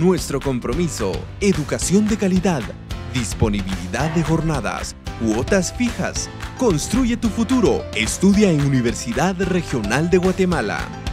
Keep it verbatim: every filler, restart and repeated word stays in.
Nuestro compromiso, educación de calidad, disponibilidad de jornadas, cuotas fijas. Construye tu futuro. Estudia en Universidad Regional de Guatemala.